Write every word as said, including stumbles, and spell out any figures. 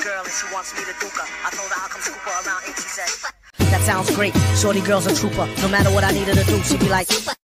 girl and she wants me to duke her. I told her I'll come scoop her around eight, she said. That sounds great. Shorty girl's a trooper. No matter what I need her to do, she be like.